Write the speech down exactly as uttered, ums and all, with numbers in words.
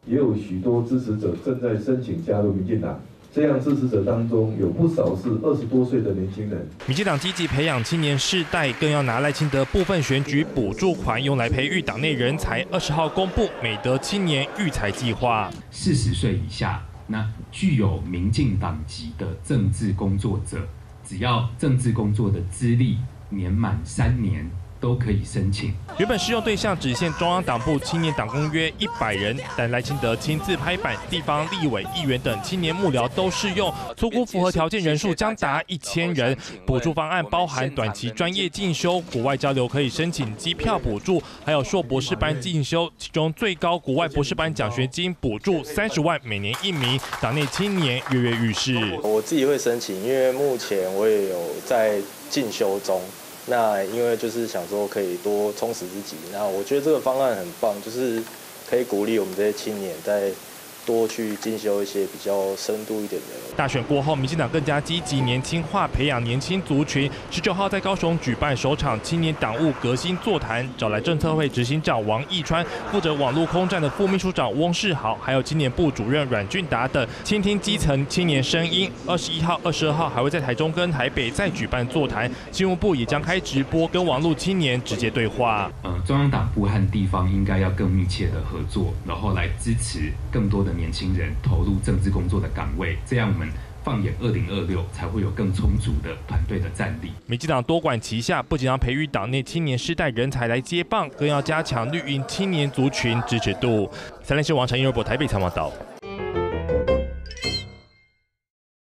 也有许多支持者正在申请加入民进党。 这样支持者当中有不少是二十多岁的年轻人。 民进党积极培养青年世代，更要拿赖清德部分选举补助款用来培育党内人才。二十号公布美德青年育才计划， 四十岁以下，那具有民进党籍的政治工作者，只要政治工作的资历年满三年。 都可以申请。 原本适用对象只限中央党部青年党工约一百人，但赖清德亲自拍板，地方立委、议员等青年幕僚都适用，粗估符合条件人数将达一千人。补助方案包含短期专业进修、国外交流可以申请机票补助，还有硕博士班进修，其中最高国外博士班奖学金补助三十万，每年一名。党内青年跃跃欲试。 我自己会申请，因为目前我也有在进修中。 那因为就是想说可以多充实自己，那我觉得这个方案很棒，就是可以鼓励我们这些青年在多去进修一些比较深度一点的。 大选过后，民进党更加积极年轻化，培养年轻族群。十九号在高雄举办首场青年党务革新座谈，找来政策会执行长王义川、负责网络空战的副秘书长翁世豪，还有青年部主任阮俊达等，倾听基层青年声音。二十一号、二十二号还会在台中跟台北再举办座谈，新闻部也将开直播，跟网络青年直接对话。 呃，中央党部和地方应该要更密切的合作，然后来支持更多的年轻人投入政治工作的岗位，这样我们放眼二零二六才会有更充足的团队的战力。 民进党多管齐下，不仅要培育党内青年世代人才来接棒，更要加强绿营青年族群支持度。三立新闻王陈一博台北采访报道。